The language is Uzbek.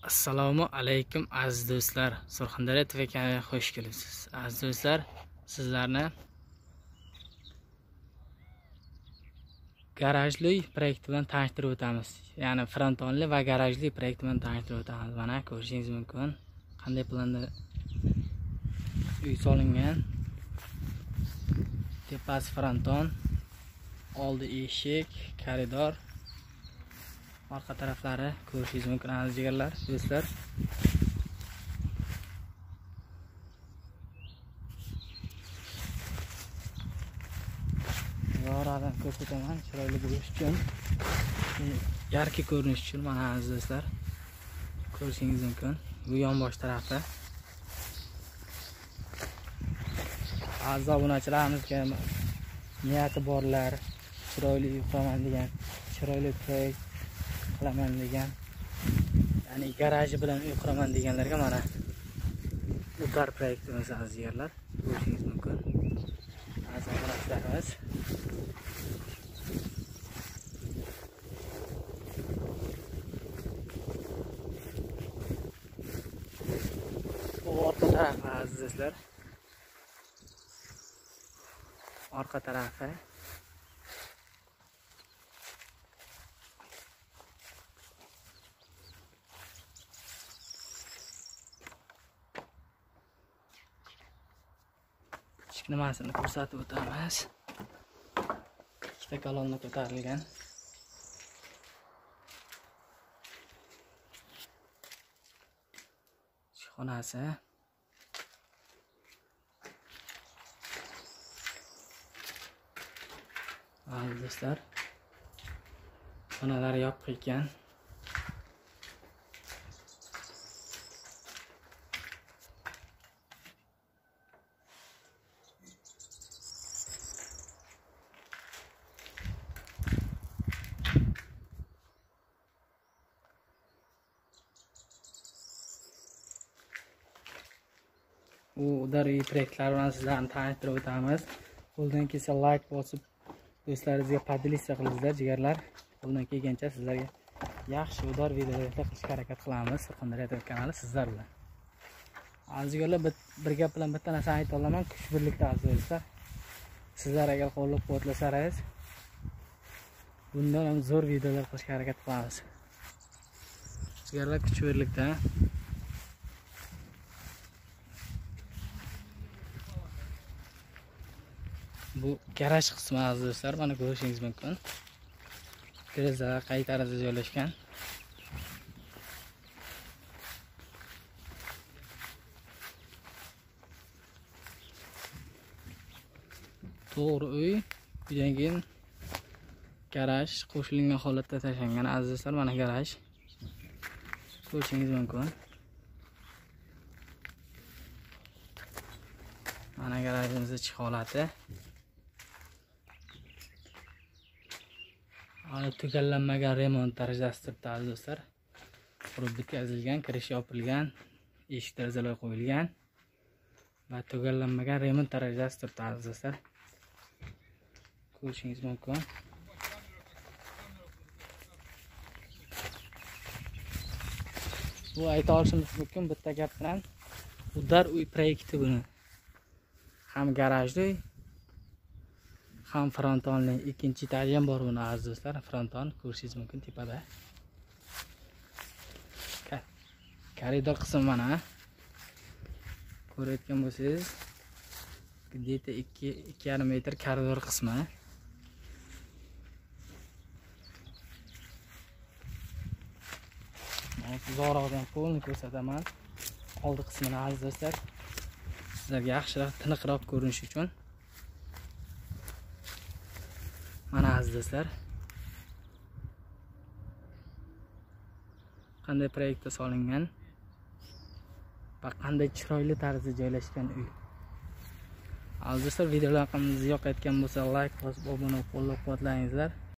Assalomu alaykum aziz do'stlar. Surxondaryo TV kanaliga xush kelibsiz. Aziz do'stlar, sizlarni garajli proyekt bilan tanishtirib o'tamiz. Ya'ni frontonli va garajli proyekt bilan tanishtirib o'tamiz. Mana ko'rishingiz mumkin. Qanday planda uy solingan. Tepasi fronton, oldi eshik, koridor. Orqa taraflari ko'rishingiz mumkin aziz jigarlar, do'stlar. Yo'radan ko'rsataman, chiroyli bo'lish uchun, yarki ko'rinish uchun mana aziz do'stlar. Ko'rishingiz mumkin. Bu yonbosh tarafi. Aziz obunachilarimizga niyati borlar, chiroyli quraman degan, chiroyli proyekt qilaman degan, ya'ni garaji bilan uy quraman deganlarga mana utar proyektimiz aziz yerlar, ko'rishingiz mumkin. Aziz obunachilarimiz bu orqa tarafi aziz do'stlar. Orqa tarafi nimasini ko'rsatib o'tamiz. Ikkita kolonna ko'tarilgan. Xonasi. Aziz do'stlar, xonalar yopiq ekan. Udar uy proyektlari bilan sizlarni tanishtirib o'tamiz. Qo'ldan kelsa like bosib, do'stlaringizga podelitsiya qilingizlar jigarlar. Qo'ldan kelgancha sizlarga yaxshi udar videolar qilishga harakat qilamiz. Surxondaryo TV kanali sizlar bilan. Aziz jigarlar, bir gap bilan bitta narsani ayta olaman, kuch birlikda aziz do'stlar. Sizlar agar qo'llab-quvvatlasangiz, bundan ham zo'r videolar qilishga harakat qilamiz. Jigarlar, kuch birlikda. Bu garaj qismi aziz do'stlar, mana ko'rishingiz mumkin. Derazalar qay tarzda joylashgan. To'g'ri uy, undan keyin garaj qo'shilgan holatda tashlangan aziz do'stlar, mana garaj. Ko'rishingiz mumkin. Mana garajimizning ichki holati. Tugallanmagan remont darajasida turibdi aziz do'stlar. Qurib bitkazilgan, kirish yopilgan, eshik derazalar qo'yilgan va tugallanmagan remont darajasida turibdi aziz do'stlar. Ko'rishingiz mumkin. Bu ayta olishimiz mumkin bitta gap bilan, udar uy proyekti buni. Ham garajli, ham frontonli, ikkinchi etaji ham bor buni aziz do'stlar. Fronton ko'rishingiz mumkin tepada. Koridor qismi mana. Ko'rayotgan bo'lsangiz, где-то 2,5 metr koridor qismi. Zo'roqdan qo'lni ko'rsataman. Oldi qismini aziz do'stlar, sizlarga yaxshiroq, tiniqroq ko'rinish uchun. Mana aziz do'stlar, qanday proyektda solingan va qanday chiroyli tarzda joylashgan uy. Aziz do'stlar, videolarimiz yoqayotgan bo'lsa like bosib, obuna bo'lib qo'llab-quvvatlangizlar.